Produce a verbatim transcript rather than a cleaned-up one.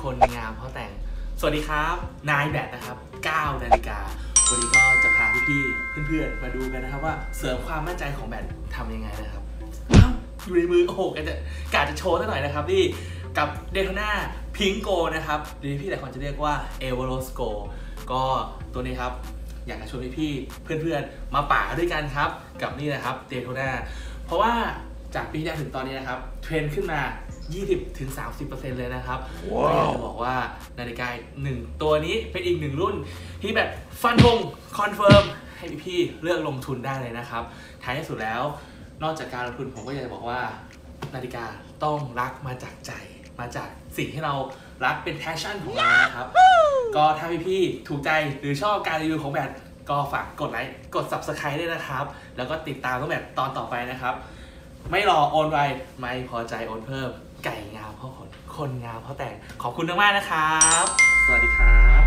คนงามเพราะแต่งสวัสดีครับนายแบทนะครับเก้านาฬิกาวันนี้ก็จะพาพี่ๆเพื่อนๆมาดูกันนะครับว่าเสริมความมั่นใจของแบททำยังไงนะครับอยู่ในมือโอ้โหกะจะกะจะโชว์สักหน่อยนะครับนี่กับ Daytona Pink Gold นะครับหรือพี่หลายคนจะเรียกว่า Everose Gold ก็ตัวนี้ครับอยากจะชวนพี่ๆเพื่อนๆมาป่าด้วยกันครับกับนี่นะครับ Daytona เพราะว่าจากปีที่แล้วถึงตอนนี้นะครับเทรนด์ขึ้นมา ยี่สิบถึงสามสิบเปอร์เซ็นต์ เลยนะครับ wow. อยากจะบอกว่านาฬิกาหนึ่งตัวนี้เป็นอีกหนึ่งรุ่นที่แบบฟันธงคอนเฟิร์มให้พี่ๆเลือกลงทุนได้เลยนะครับท้ายที่สุดแล้วนอกจากการลงทุนผมก็อยากจะบอกว่านาฬิกาต้องรักมาจากใจมาจากสิ่งที่เรารักเป็นแพชชั่นของเรานะครับ ก็ถ้าพี่ๆถูกใจหรือชอบการรีวิวของแบทก็ฝากกดไลค์กด ซับสไครบ์ ด้วยนะครับแล้วก็ติดตามตั้งแต่ตอนต่อไปนะครับไม่รอโอนไวไม่พอใจโอนเพิ่มไก่งามเพราะคนคนงามเพราะแต่งขอบคุณมากๆนะครับสวัสดีครับ